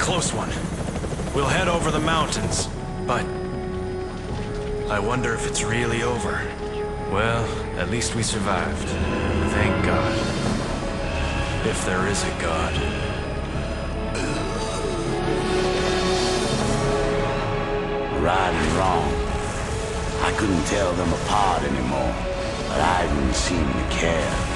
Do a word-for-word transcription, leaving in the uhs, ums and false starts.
close one. We'll head over the mountains, but... I wonder if it's really over. Well, at least we survived. Thank God. If there is a God. Right and wrong. I couldn't tell them apart anymore, but I didn't seem to care.